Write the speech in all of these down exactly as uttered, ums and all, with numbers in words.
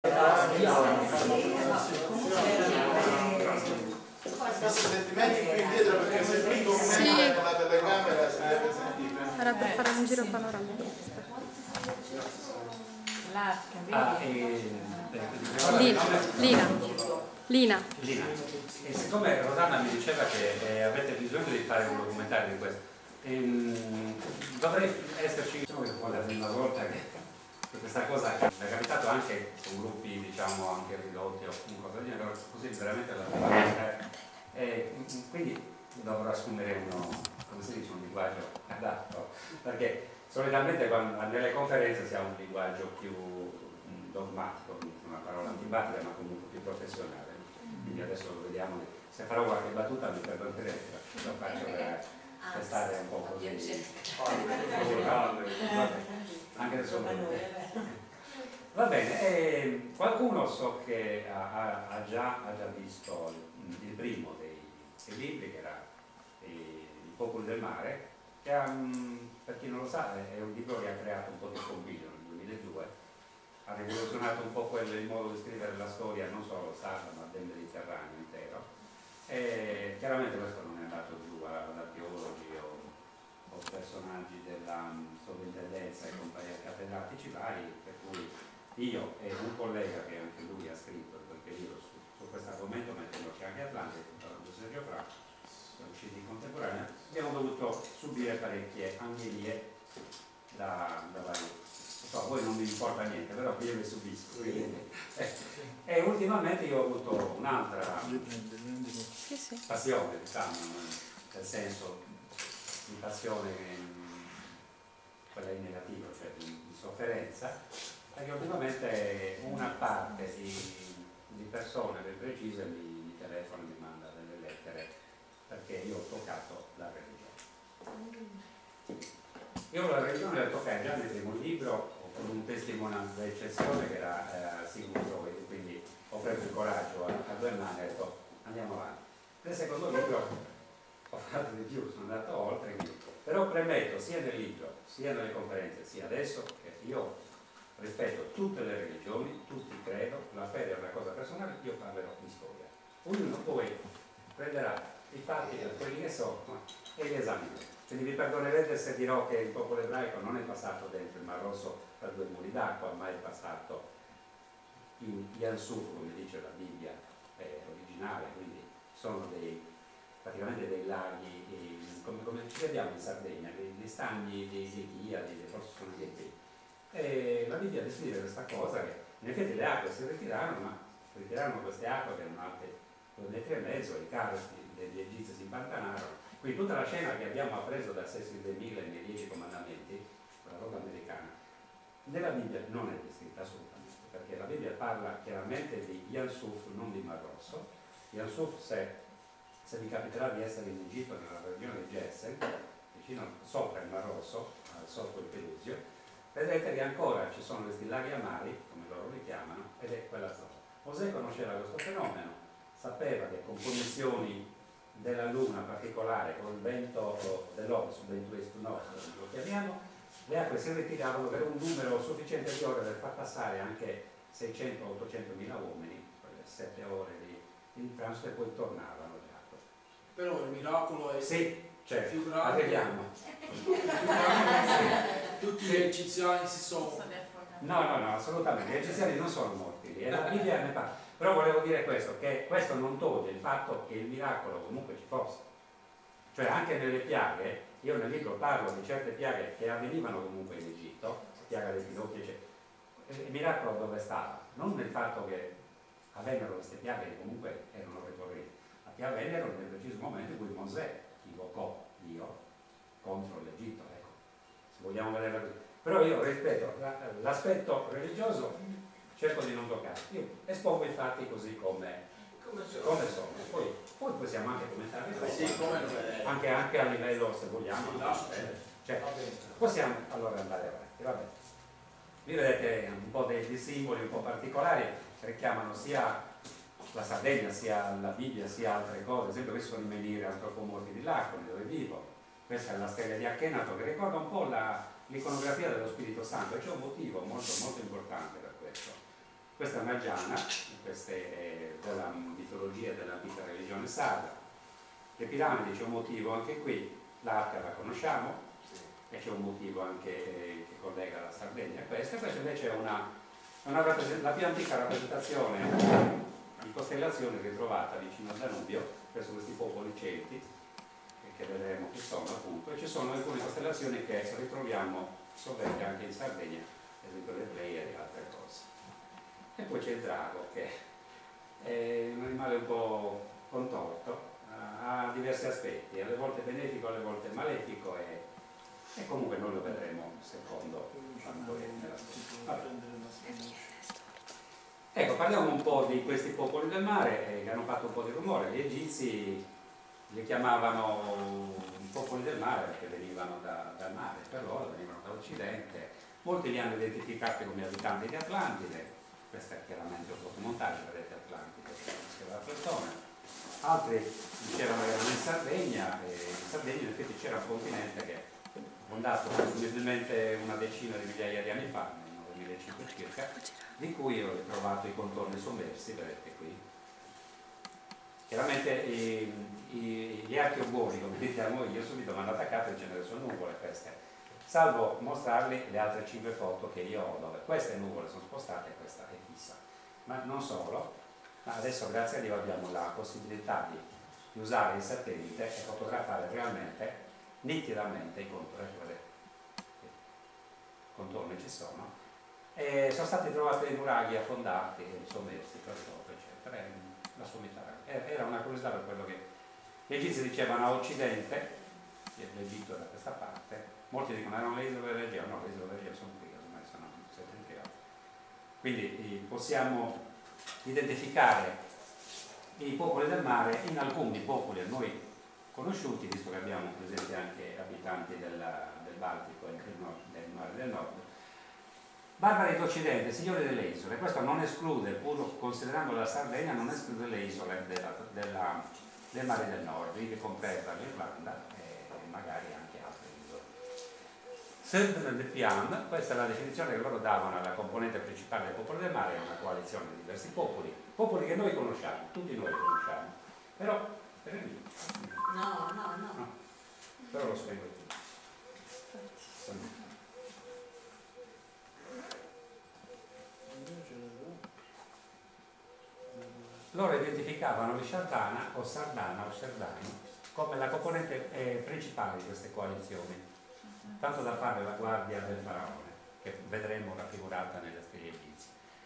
sentimenti qui dietro, perché se qui commenta con la telecamera si deve sentire. Era per fare un giro panoramico. Ah, e, Lina. Lina. Lina. Lina. E siccome Rosanna mi diceva che eh, avete bisogno di fare un documentario di questo, ehm, dovrei esserci, diciamo che è la prima volta che questa cosa è capitato anche con gruppi, diciamo, anche ridotti o qualcosa del genere, così veramente la prima volta. E quindi dovrò assumere uno, come si dice, un linguaggio adatto, perché solitamente quando, nelle conferenze si ha un linguaggio più dogmatico, una parola antipatica, ma comunque più professionale. Quindi adesso lo vediamo, se farò qualche battuta mi perdonerete, lo faccio per stare un po' così, così caldo, anche adesso va bene. E qualcuno so che ha, ha, già, ha già visto il, il primo dei, dei libri, che era I popoli del mare, che ha, per chi non lo sa, è un libro che ha creato un po' di scompiglio nel duemiladue, ha rivoluzionato un po' quello, il modo di scrivere la storia non solo sarda ma del Mediterraneo intero. E chiaramente questo non è andato giù ad archeologi o, o personaggi della sovrintendenza e compagnia cattedratici vari, per cui io e un collega che anche lui ha scritto in quel periodo su, su questo argomento, mettendoci anche Atlante, Sergio Fra, usciti in contemporanea, abbiamo dovuto subire parecchie angherie da, da vari. So, a voi non mi importa niente, però io le subisco. Quindi, eh. E ultimamente io ho avuto un'altra passione, diciamo, nel senso di passione, quella in negativo, cioè di, di sofferenza, perché ultimamente una parte di, di persone ben precise mi, mi telefona e mi manda delle lettere perché io ho toccato la religione. Io la religione la toccai già nel primo libro con un testimonianza d'eccezione che era eh, Sigmund Freud, quindi ho preso il coraggio a, a due mani e ho detto andiamo avanti. Nel secondo libro ho fatto di più, sono andato oltre, quindi. Però premetto sia nel libro, sia nelle conferenze, sia adesso, che io rispetto tutte le religioni, tutti credo, la fede è una cosa personale, io parlerò di storia. Ognuno poi prenderà i fatti per quelli che sono e li esaminerà. Quindi vi perdonerete se dirò che il popolo ebraico non è passato dentro il Mar Rosso per due muri d'acqua, ma è passato in Yan Suf, come dice la Bibbia eh, originale, quindi sono dei, praticamente dei laghi, eh, come, come ci vediamo in Sardegna, degli stagni di Chia, forse sono dei qui. E la Bibbia descrive questa cosa che in effetti le acque si ritirarono, ma ritirarono queste acque che erano alte due metri e mezzo, i carri degli egizi si impantanarono. Quindi tutta la scena che abbiamo appreso da Cecil DeMille nei Dieci Comandamenti, quella roba americana, nella Bibbia non è descritta assolutamente, perché la Bibbia parla chiaramente di Yan Suf, non di Mar Rosso. Yan Suf, se, se vi capiterà di essere in Egitto, nella regione di Gessen, vicino sopra il Mar Rosso, sotto il Pelusio, vedrete che ancora ci sono questi laghi amari, come loro li chiamano, ed è quella zona. Mosè conosceva questo fenomeno, sapeva che con condizioni della luna particolare, con il vento dell'ovest, il vento est-nord, lo chiamiamo, le acque si ritiravano per un numero sufficiente di ore per far passare anche seicento ottocento mila uomini, quelle sette ore di, di transito, e poi tornavano le acque. Però il miracolo è sì, cioè, più grande. arriviamo. Tutti gli egiziani si sono... No, no, no, assolutamente, gli egiziani non sono morti e la Bibbia ne parla. Però volevo dire questo, che questo non toglie il fatto che il miracolo comunque ci fosse. Cioè anche nelle piaghe, io nel libro parlo di certe piaghe che avvenivano comunque in Egitto, la piaga dei ginocchi, eccetera. Il miracolo dove stava? Non nel fatto che avvennero queste piaghe che comunque erano ricorrenti, ma che avvennero nel preciso momento in cui Mosè invocò Dio contro l'Egitto, ecco, se vogliamo vederla così. Però io rispetto l'aspetto religioso, cerco di non toccare, io espongo i fatti così come, come sono, poi, poi possiamo anche commentare sì, anche, anche a livello, se vogliamo, no? Cioè, possiamo allora andare avanti, va bene. Vi vedete un po' dei simboli un po' particolari che richiamano sia la Sardegna, sia la Bibbia, sia altre cose. Ad esempio questi sono i menhiri antropomorfi di Laconi, dove vivo. Questa è la stella di Akhenaton, che ricorda un po' l'iconografia dello Spirito Santo, e c'è un motivo molto, molto importante per questo. Questa è una giana, questa è della mitologia dell'antica religione sarda. Le piramidi c'è un motivo anche qui, l'arca la conosciamo, e c'è un motivo anche eh, che collega la Sardegna a questa. Questa invece è una, una la più antica rappresentazione di costellazione ritrovata vicino al Danubio, presso questi popoli celti, che vedremo che sono appunto, e ci sono alcune costellazioni che ritroviamo sovente anche in Sardegna, ad esempio le Pleiadi e altre cose. E poi c'è il drago, che è un animale un po' contorto, ha diversi aspetti, alle volte benefico, alle volte malefico, e, e comunque noi lo vedremo secondo quanto è nella storia. Ecco, parliamo un po' di questi popoli del mare eh, che hanno fatto un po' di rumore. Gli egizi li chiamavano popoli del mare perché venivano da, dal mare, per loro venivano dall'Occidente. Molti li hanno identificati come abitanti di Atlantide, questo è chiaramente un fotomontaggio, vedete Atlantide, che scrive la persona. Altri dicevano che erano in Sardegna, e in Sardegna in effetti c'era un continente che è fondato presumibilmente una decina di migliaia di anni fa, nel novemilacinquecento circa, di cui ho trovato i contorni sommersi, vedete qui. Chiaramente i, i, gli archeobori, come diciamo io, subito mi hanno attaccato e ce ne sono nuvole queste, salvo mostrarvi le altre cinque foto che io ho, dove queste nuvole sono spostate e questa è fissa. Ma non solo, ma adesso grazie a Dio abbiamo la possibilità di, di usare il satellite e fotografare realmente, nitidamente i contorni, vedete, i contorni ci sono. E sono stati trovati nuraghi affondati, sommersi, per sopra, eccetera. E la sommità era una curiosità, per quello che gli egizi dicevano a occidente, l'Egitto da questa parte, molti dicono erano le isole dell'Egeo, no, le isole dell'Egeo sono qui, ormai sono settentrionali. Quindi possiamo identificare i popoli del mare in alcuni popoli a noi conosciuti, visto che abbiamo presenti anche abitanti della, del Baltico e del, nord, del mare del nord. Barbari d'Occidente, signori delle isole, questo non esclude, pur considerando la Sardegna, non esclude le isole della, della, del mare del nord, che compresa l'Irlanda e magari anche altre isole. Södern de Pian, questa è la definizione che loro davano alla componente principale del popolo del mare, è una coalizione di diversi popoli, popoli che noi conosciamo, tutti noi conosciamo, però, per il no, no, no, no, però lo spiego io. Loro identificavano il Sardana o Sardana o Sardani come la componente eh, principale di queste coalizioni, tanto da fare la guardia del faraone, che vedremo raffigurata nelle stelle egizie.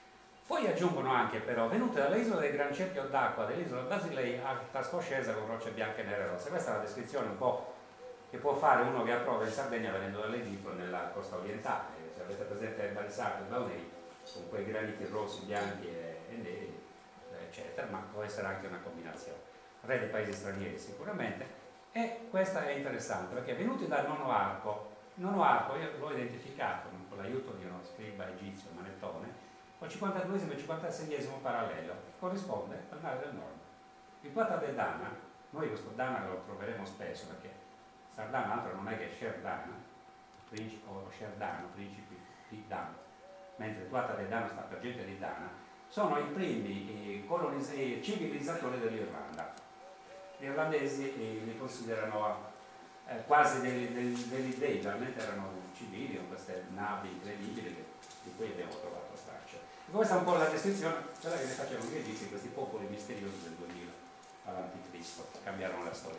Poi aggiungono anche però, venute dalle isole del Gran Cerchio d'acqua dell'isola Basilei, alta scoscesa con rocce bianche, nere e rosse. Questa è la descrizione un po' che può fare uno che approva in Sardegna venendo dall'Egitto nella costa orientale. Se avete presente il Balisardo e Baunei, con quei graniti rossi, bianchi e, e neri, eccetera, ma può essere anche una combinazione. Re dei paesi stranieri sicuramente, e questa è interessante perché venuti dal nono arco, il nono arco io l'ho identificato con l'aiuto di uno scriba egizio, Manettone, col cinquantaduesimo e cinquantaseiesimo parallelo, corrisponde al mare del nord. Il Quatta del Dana, noi questo Dana lo troveremo spesso perché Sardana altro non è che Sherdana, principe, o Sherdano, principi di Dana, mentre il Quatta del Dana sta per gente di Dana, sono i primi eh, civilizzatori dell'Irlanda. Gli irlandesi eh, li considerano eh, quasi degli, degli, degli dei, veramente erano civili con queste navi incredibili che, di cui abbiamo trovato traccia. Questa è un po' la descrizione, quella che ne facevano gli egizi, questi popoli misteriosi del duemila avanti Cristo, cambiarono la storia.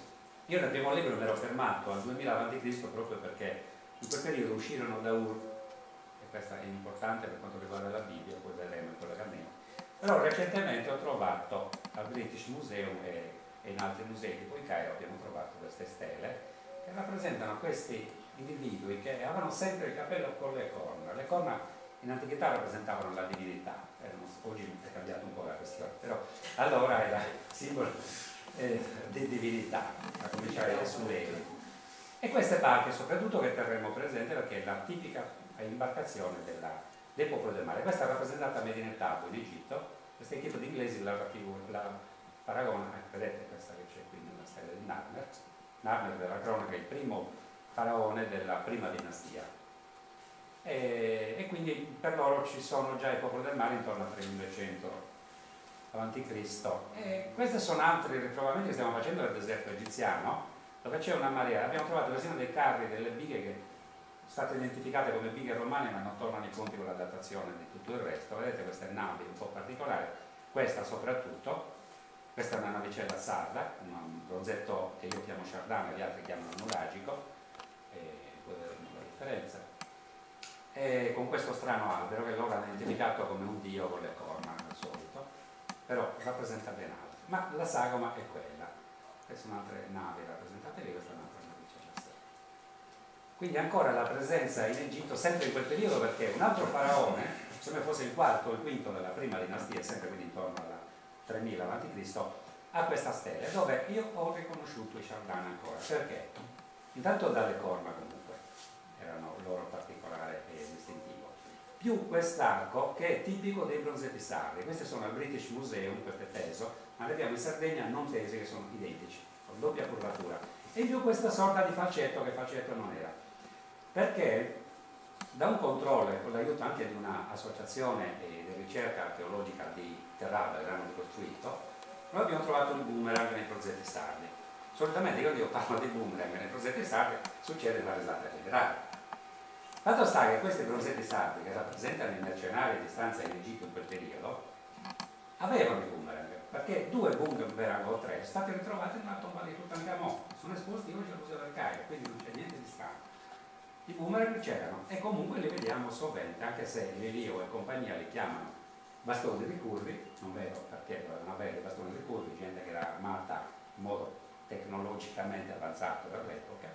Io nel primo libro mi ero fermato al duemila avanti Cristo proprio perché in quel periodo uscirono da Ur, questa è importante per quanto riguarda la Bibbia, poi vedremo il collegamento. Però recentemente ho trovato al British Museum e, e in altri musei, tipo in Cairo, abbiamo trovato queste stele che rappresentano questi individui che avevano sempre il capello con le corna. Le corna in antichità rappresentavano la divinità, erano, oggi è cambiata un po' la questione, però allora era simbolo eh, di divinità, a cominciare dai Sumeri. E queste barche soprattutto che terremo presente perché è la tipica imbarcazione della, del popolo del mare. Questa è rappresentata a Medinet Habu in Egitto, questa equipe di inglesi la, la paragona, eh, vedete questa che c'è qui nella stella di Narmer, Narmer della cronaca è il primo faraone della prima dinastia. e, e quindi per loro ci sono già i popoli del mare intorno al tremilavecento avanti Cristo. E questi sono altri ritrovamenti che stiamo facendo nel deserto egiziano, dove c'è una marea. Abbiamo trovato persino dei carri, delle bighe che sono state identificate come bighe romane, ma non tornano i conti con la datazione di tutto il resto. Vedete queste navi un po' particolari, questa soprattutto. Questa è una navicella sarda, un bronzetto che io chiamo Chardana, gli altri chiamano nuragico, e poi vedremo la differenza. E con questo strano albero che loro hanno identificato come un dio con le corna al solito, però rappresenta ben altro. Ma la sagoma è quella. Queste sono altre navi rappresentate lì, questa è un'altra navicella sarda. Quindi ancora la presenza in Egitto, sempre in quel periodo, perché un altro faraone, se ne fosse il quarto o il quinto della prima dinastia, sempre quindi intorno alla tremila avanti Cristo, ha questa stella, dove io ho riconosciuto i Chardana ancora. Perché? Intanto dalle corna comunque, erano loro particolare e distintivo, più quest'arco che è tipico dei bronzetti sardi. Questi sono al British Museum, questo è teso, ma ne abbiamo in Sardegna non tesi che sono identici, con doppia curvatura, e in più questa sorta di falcetto che falcetto non era, perché da un controllo e con l'aiuto anche di un'associazione di ricerca archeologica di Terraba che l'hanno ricostruito, noi abbiamo trovato il boomerang nei progetti sardi. Solitamente io dico parlo di boomerang nei progetti sardi, succede una risata generale. Fatto sta che questi bronzetti sardi, che rappresentano i mercenari di stanza in Egitto in quel periodo, avevano il boomerang, perché due boomerang o tre sono stati ritrovati in una tomba di Tutankhamon, sono esposti oggi al Museo del Cairo, quindi non c'è niente di strano. I boomerang c'erano e comunque li vediamo sovente, anche se Lelio e compagnia li chiamano bastoni ricurvi, non vero perché dovevano avere bastoni ricurvi, gente che era armata in modo tecnologicamente avanzato per l'epoca,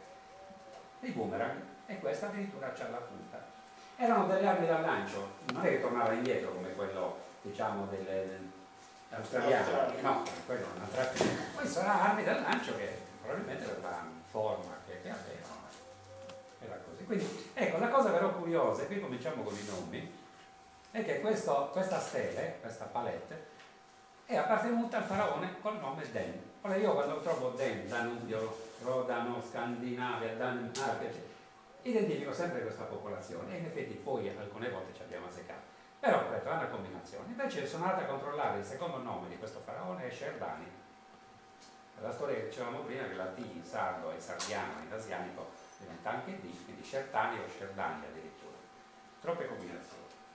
i boomerang, e questa addirittura c'ha la punta. Erano delle armi da lancio, non è che tornava indietro come quello, diciamo, delle australiane, no, quello è un'altra cosa. Poi sarà armi da lancio che probabilmente per la forma che, che avevano. Era così. Quindi, ecco, la cosa però curiosa, e qui cominciamo con i nomi, è che questo, questa stele, questa palette, è appartenuta al faraone col nome Den. Ora io quando trovo Den, Danubio, Rodano, Scandinavia, Danimarca, identifico sempre questa popolazione, e in effetti poi alcune volte ci abbiamo azzeccato. Però, ho detto, è una combinazione. Invece sono andata a controllare il secondo nome di questo faraone, è Sherdani. La storia che dicevamo prima, che la T in sardo e sardiano in asianico diventa anche D, quindi Scertani o Sherdani addirittura. Troppe combinazioni.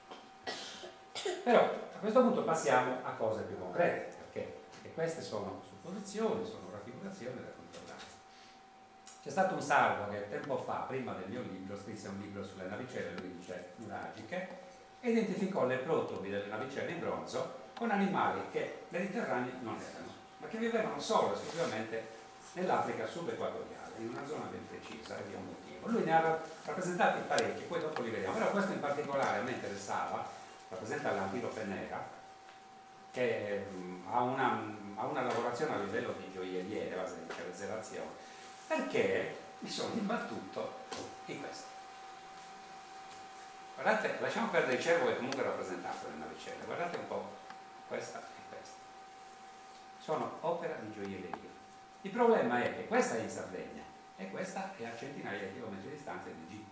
Però a questo punto passiamo a cose più concrete, perché, perché queste sono supposizioni, sono raffigurazioni da controllare. C'è stato un sardo che tempo fa, prima del mio libro, scrisse un libro sulle navicelle, lui dice nuragiche, e identificò le protopi delle navicelle in bronzo con animali che mediterranei non erano, ma che vivevano solo e esclusivamente nell'Africa subequatoriale, in una zona ben precisa, e di un motivo. Lui ne ha rappresentati parecchi, poi dopo li vediamo, però questo in particolare a me interessava, rappresenta l'antilope nera, che mh, ha, una, ha una lavorazione a livello di gioielliere, base di caratterizzazione, perché mi sono imbattuto in questo. Guardate, lasciamo perdere il cervo che comunque è rappresentato nelle navicelle, guardate un po' questa e questa. Sono opera di gioielleria. Il problema è che questa è in Sardegna e questa è a centinaia di chilometri di distanza in Egitto.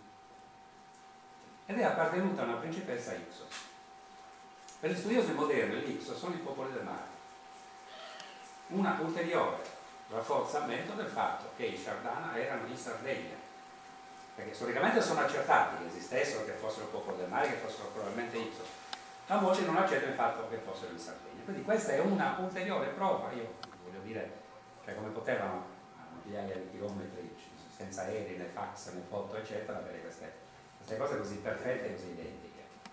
Ed è appartenuta a una principessa Ixos. Per gli studiosi moderni l'Ixos sono i popoli del mare. Un ulteriore rafforzamento del fatto che i Chardana erano in Sardegna, perché storicamente sono accertati che esistessero, che fossero popoli del mare, che fossero probabilmente Ixos, ma molti non accettano il fatto che fossero in Sardegna. Quindi questa è una ulteriore prova, io voglio dire, cioè come potevano a migliaia di chilometri senza aerei, né fax, né foto, eccetera, avere queste, queste cose così perfette e così identiche.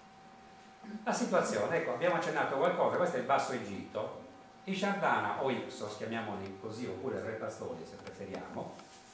La situazione, ecco, abbiamo accennato qualcosa, questo è il Basso Egitto, i Chardana o Ixos, chiamiamoli così, oppure Re Pastori se preferiamo,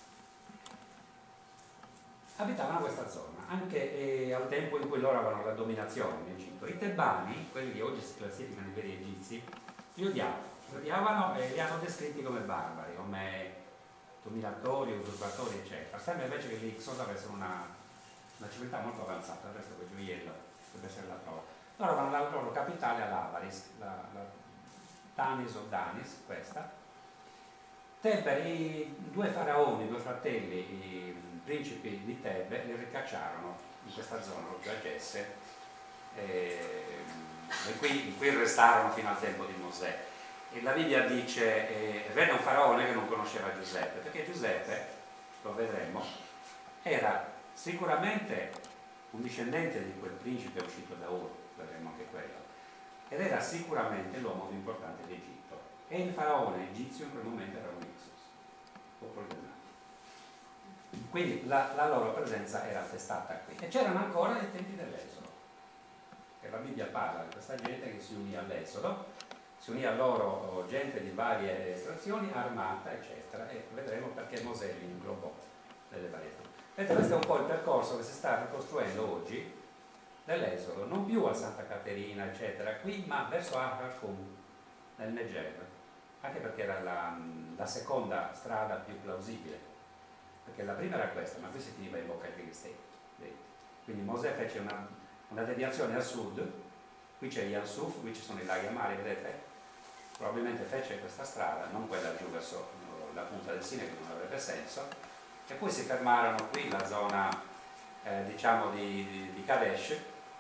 abitavano questa zona, anche eh, al tempo in cui loro avevano la dominazione in Egitto. I Tebani, quelli che oggi si classificano i veri egizi, li odiavano, li odiavano e li hanno descritti come barbari, come dominatori, usurpatori, eccetera. Sembra invece che gli Ixos avessero una, una civiltà molto avanzata, il resto quel gioiello deve essere la prova. Loro avevano la loro capitale a Lavaris, la, la Tanis o Danis, questa. Tebe, i due faraoni, i due fratelli, i principi di Tebe, li ricacciarono in questa zona, proprio a Gesse, eh, e qui, qui restarono fino al tempo di Mosè. E la Bibbia dice, eh, venne un faraone che non conosceva Giuseppe, perché Giuseppe, lo vedremo, era sicuramente un discendente di quel principe uscito da Ur, vedremo anche quello, ed era sicuramente l'uomo più importante d'Egitto. E il faraone egizio in quel momento era un Ixos, popolo del mare. Quindi la, la loro presenza era attestata qui. E c'erano ancora nei tempi dell'Esodo, che la Bibbia parla di questa gente che si unì all'Esodo, si unì a loro gente di varie estrazioni, armata, eccetera, e vedremo perché Mosè li inglobò delle varie tribù. Vedete, questo è un po' il percorso che si sta ricostruendo oggi dell'Esodo, non più a Santa Caterina, eccetera, qui, ma verso Arcacum, nel Negev, anche perché era la, la seconda strada più plausibile, perché la prima era questa, ma qui si finiva in bocca ai Filistei. Quindi Mosè fece una, una deviazione a sud, qui c'è Yansuf, qui ci sono i laghi amari, vedete? Probabilmente fece questa strada, non quella giù verso la punta del Sinai, che non avrebbe senso, e poi si fermarono qui, la zona eh, diciamo di, di, di Kadesh,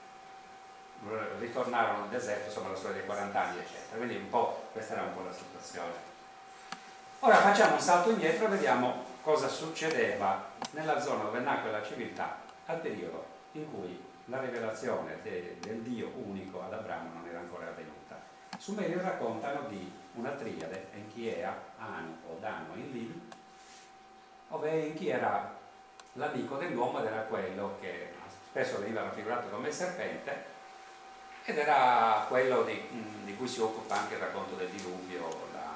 ritornarono nel deserto, insomma la storia dei quaranta anni, eccetera. Quindi un po', questa era un po' la situazione. Ora facciamo un salto indietro e vediamo cosa succedeva nella zona dove nacque la civiltà al periodo in cui la rivelazione de, del Dio unico ad Abramo non era ancora avvenuta. I Sumeri raccontano di una triade, Enkiea, Anu o Dano in Lil, dove Enki era l'amico dell'uomo ed era quello che spesso veniva raffigurato come il serpente, ed era quello di, di cui si occupa anche il racconto del diluvio, la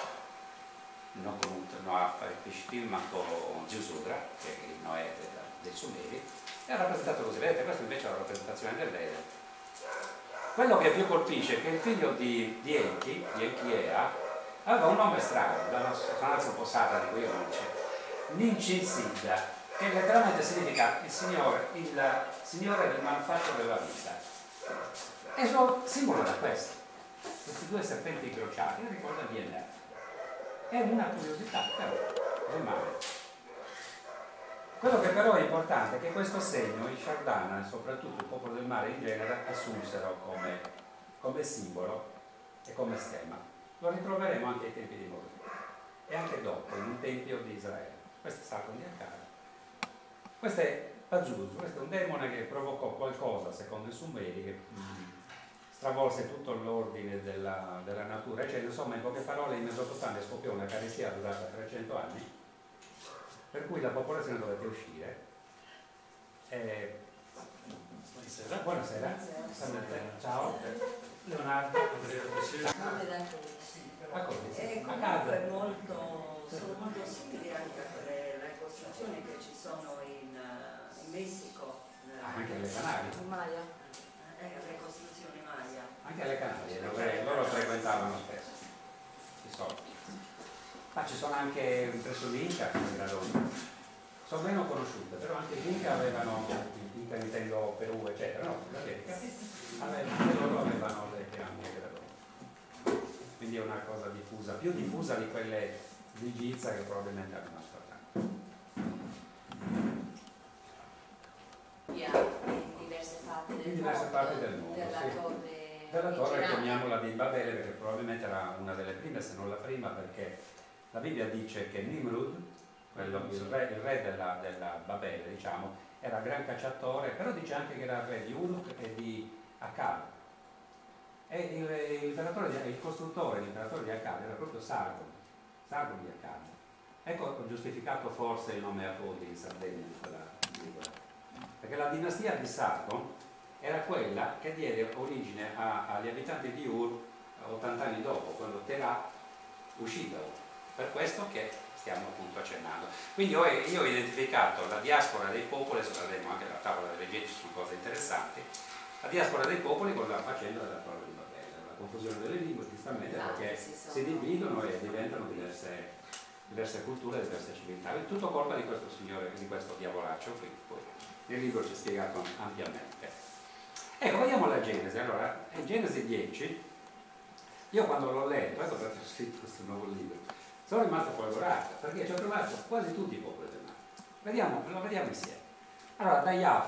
Noconut Noaf e Pishtim con Giusudra, che è il Noè dei, dei Sumeri, è rappresentato così. Vedete, questa invece è la rappresentazione dell'Eden. Quello che più colpisce è che il figlio di, di Enki, di Enkiea, aveva un nome strano, da una sonanza un po' sarda di cui io non c'è, Nincinsidda, che letteralmente significa il signore, il signore del manufatto della vita. E il suo simbolo era questo, questi due serpenti incrociati, mi ricorda il D N A. È una curiosità, però, del male. Quello che però è importante è che questo segno, i Shardana, e soprattutto il popolo del mare in genere, assunsero come, come simbolo e come stemma. Lo ritroveremo anche ai tempi di Mosè e anche dopo, in un tempio di Israele. Questo è Sargon di Akkad. Questo è Pazuzu, questo è un demone che provocò qualcosa, secondo i Sumeri, che mh, stravolse tutto l'ordine della, della natura, eccetera. Insomma, in poche parole, in Mesopotamia scoppiò una carestia durata trecento anni, per cui la popolazione dovette uscire. E... Buonasera. Buonasera. Buonasera. Ciao. Leonardo. E comunque è molto, sono molto simili anche a quelle le costruzioni che ci sono in, in Messico. Ah, anche alle Canarie. In Maya. Eh, le costruzioni Maya. Anche alle Canarie, dove loro frequentavano spesso. I soldi. Ma ci sono anche presso l'Inca, come Gradoni. Sono meno conosciute, però anche l'Inca avevano, l'Inca intendo Perù, eccetera, no, l'America, avevano, loro avevano le piramidi Gradoni. Quindi è una cosa diffusa, più diffusa di quelle di Giza che probabilmente hanno nascosto. In diverse parti del In diverse mondo, parti del mondo, della sì. torre Della torre originale. chiamiamola di Babele perché probabilmente era una delle prime, se non la prima, perché la Bibbia dice che Nimrud, quello, il re, il re della, della Babele, diciamo, era gran cacciatore, però dice anche che era il re di Uruk e di Akkad. E il, l'imperatore di, il costruttore, l'imperatore di Akkad era proprio Sargon, Sargon di Akkad. Ecco, ho giustificato forse il nome Apodi in Sardegna di quella figura. Perché la dinastia di Sargon era quella che diede origine a, agli abitanti di Ur ottanta anni dopo, quando Terà uscì da Ur. Per questo che stiamo appunto accennando. Quindi io, io ho identificato la diaspora dei popoli, adesso vedremo anche la tavola delle leggi, sono cose interessanti, la diaspora dei popoli con la faccenda della torre di Babele, la confusione delle lingue, giustamente, perché si dividono e diventano diverse, diverse culture, diverse civiltà. È tutto colpa di questo signore, di questo diavolaccio, che poi nel libro c'è spiegato ampiamente. Ecco, vediamo la Genesi. Allora, in Genesi dieci, io quando l'ho letto, ecco perché ho scritto questo nuovo libro, sono rimasto folgorato, perché ci ho trovato quasi tutti i popoli del mare. Vediamo, lo vediamo insieme. Allora, da Jafet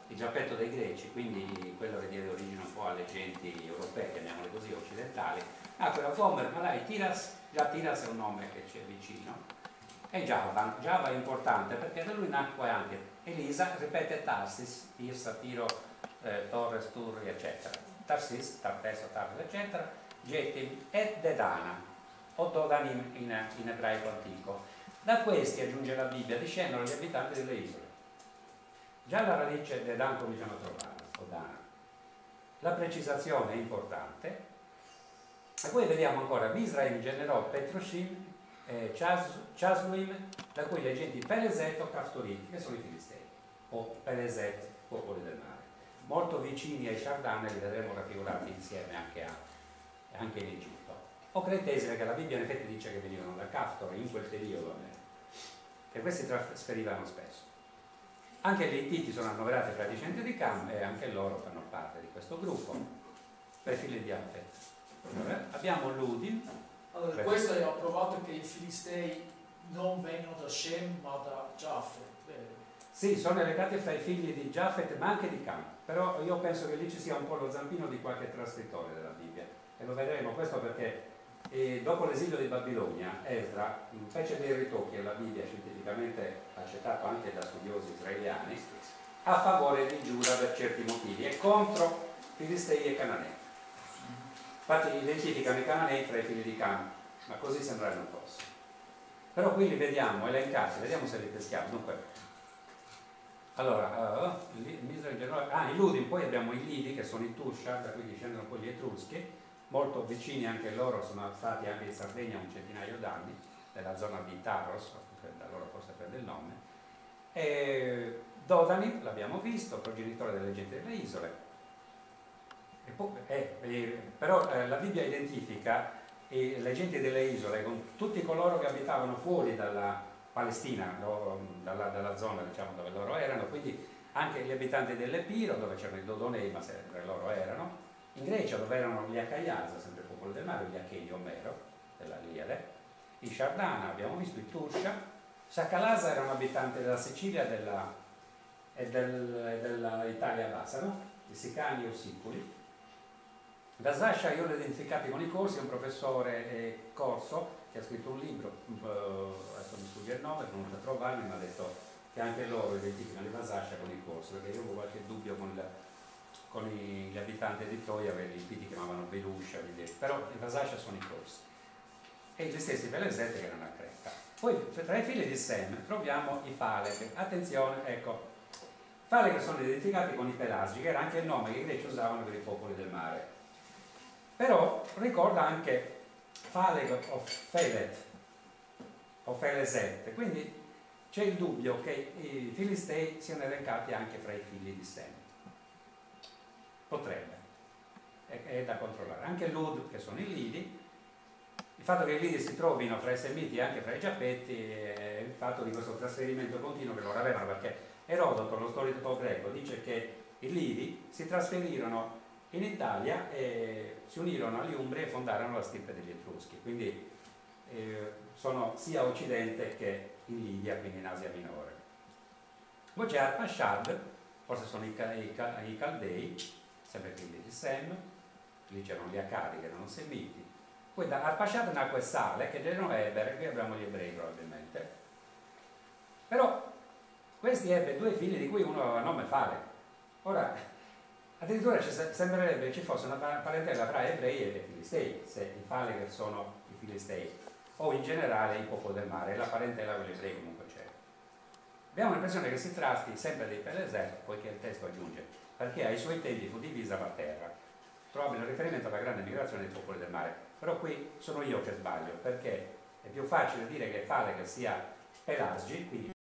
il giappetto dei greci, quindi quello che diede origine un po' alle genti europee, chiamiamole così, occidentali, nacque da Gomer Malai Tiras. Già Tiras è un nome che c'è vicino, e Java. Java è importante perché da lui nacque anche Elisa, ripete Tarsis, Tirsa, Tiro, eh, Torres, Turri, eccetera. Tarsis, Tarteso, Tarsis, eccetera, Getim e Dedana, o Dodanim in, in ebraico antico. Da questi, aggiunge la Bibbia, discendono gli abitanti delle isole. Già la radice Dedan cominciamo a trovarla, o Dana. La precisazione è importante. E poi vediamo ancora, Misraim generò Petrushim, eh, Chasluim, da cui le genti Peleset o Caftorim, che sono i Filistei, o Peleset, popoli del mare. Molto vicini ai Sardane, li vedremo raffigurati insieme anche, a, anche in Egitto. O Cretesi, perché la Bibbia in effetti dice che venivano da Caftor in quel periodo, eh, e questi si trasferivano spesso. Anche gli Ittiti sono annoverati fra i discendenti di Cam e anche loro fanno parte di questo gruppo, per i figli di Affet. Abbiamo Ludim. Allora, questo è approvato che i Filistei non vengono da Shem ma da Giaffet, vero? Sì, sono legati fra i figli di Giaffet ma anche di Cam, però io penso che lì ci sia un po' lo zampino di qualche trascrittore della Bibbia, e lo vedremo questo perché eh, dopo l'esilio di Babilonia Esdra fece dei ritocchi alla Bibbia, scientificamente accettato anche da studiosi israeliani, a favore di Giuda per certi motivi e contro Filistei e Cananei. Infatti identificano i Cananei tra i figli di Cam, ma così sembra non fosse. Però qui li vediamo elencati, vediamo se li peschiamo. Dunque, allora, uh, ah, i Ludim, poi abbiamo i Lidi che sono i Tuscia, da cui discendono poi gli Etruschi, molto vicini anche loro, sono stati anche in Sardegna un centinaio d'anni, nella zona di Taros, da loro forse prende il nome. E Dodani, l'abbiamo visto, progenitore delle genti delle isole. E poi, eh, eh, però eh, la Bibbia identifica eh, le genti delle isole con tutti coloro che abitavano fuori dalla Palestina, no, dalla, dalla zona diciamo, dove loro erano, quindi anche gli abitanti dell'Epiro, dove c'erano i Dodonei, ma sempre loro erano, in Grecia dove erano gli Acaiasa, sempre il popolo del mare, gli Acheni Omero, della Iliade, i Shardana, abbiamo visto i Tuscia, Sacalasa era un abitante della Sicilia della, e, del, e dell'Italia bassa, no? I Sicani o Siculi. Vasascia io l'ho identificati con i corsi, è un professore eh, corso che ha scritto un libro, uh, adesso mi sfugge il nome, non riesco a trovarlo, mi ha detto che anche loro identificano i Vasascia con i corsi, perché io avevo qualche dubbio con, la, con i, gli abitanti di Troia, perché gli Ittiti chiamavano Veluscia, però i Vasascia sono i corsi. E gli stessi Pelesette che erano a Creta. Poi tra i figli di Sem troviamo i Falec, attenzione, ecco, Falec sono identificati con i Pelagi, che era anche il nome che i greci usavano per i popoli del mare. Però ricorda anche Falec o Felet o Feleset, quindi c'è il dubbio che i Filistei siano elencati anche fra i figli di Sem. Potrebbe, è, è da controllare. Anche Lud, che sono i Lidi, il fatto che i Lidi si trovino fra i Semiti e anche fra i Giappetti è il fatto di questo trasferimento continuo che loro avevano, perché Erodoto, lo storico greco, dice che i Lidi si trasferirono in Italia e si unirono agli Umbri e fondarono la stirpe degli Etruschi, quindi eh, sono sia a occidente che in Libia, quindi in Asia Minore. Poi c'è Arpashad, forse sono i, i, i Caldei, sempre figli di Sem, lì c'erano gli Accadi che erano Semiti. Poi da Arpashad nacque Sale, che erano Eber, qui abbiamo gli ebrei probabilmente. Però questi ebbe due figli di cui uno aveva nome Fale. Ora, addirittura ci sembrerebbe che ci fosse una parentela tra ebrei e filistei, se i Fale sono i filistei, o in generale i popoli del mare, e la parentela con gli ebrei comunque c'è. Abbiamo l'impressione che si tratti sempre dei Peleset, poiché il testo aggiunge, perché ai suoi tempi fu divisa la terra. Probabile riferimento alla grande migrazione dei popoli del mare. Però qui sono io che sbaglio, perché è più facile dire che Fale che sia Pelasgi, quindi